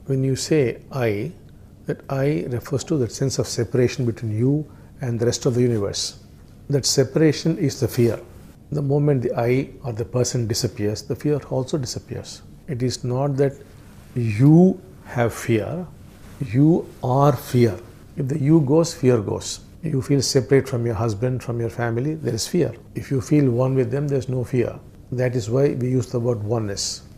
When you say I, that I refers to that sense of separation between you and the rest of the universe. That separation is the fear. The moment the I or the person disappears, the fear also disappears. It is not that you have fear, you are fear. If the you goes, fear goes. You feel separate from your husband, from your family, there is fear. If you feel one with them, there is no fear. That is why we use the word oneness.